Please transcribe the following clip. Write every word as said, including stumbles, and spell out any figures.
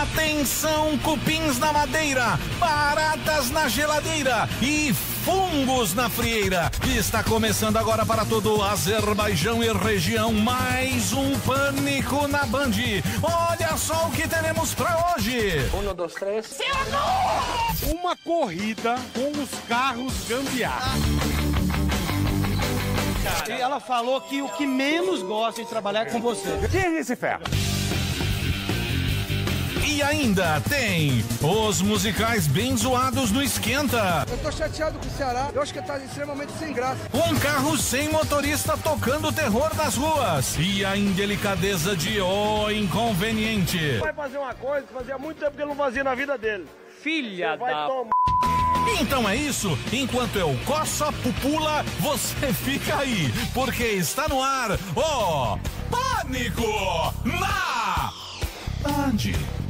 Atenção, cupins na madeira, baratas na geladeira e fungos na frieira. Está começando agora para todo o Azerbaijão e região mais um Pânico na Band. Olha só o que teremos para hoje. Um, dois, três. Sim ou não? Uma corrida com os carros gambiarra. E ela falou que o que menos gosta de trabalhar é com você. Quem é esse ferro? E ainda tem os musicais bem zoados no Esquenta. Eu tô chateado com o Ceará, eu acho que tá extremamente sem graça. Um carro sem motorista tocando terror nas ruas. E a indelicadeza de O Inconveniente. Vai fazer uma coisa que fazia muito tempo que ele não fazia na vida dele. Filha Vai da... tomar. Então é isso, enquanto eu coço a pupula, você fica aí, porque está no ar o Pânico na Band.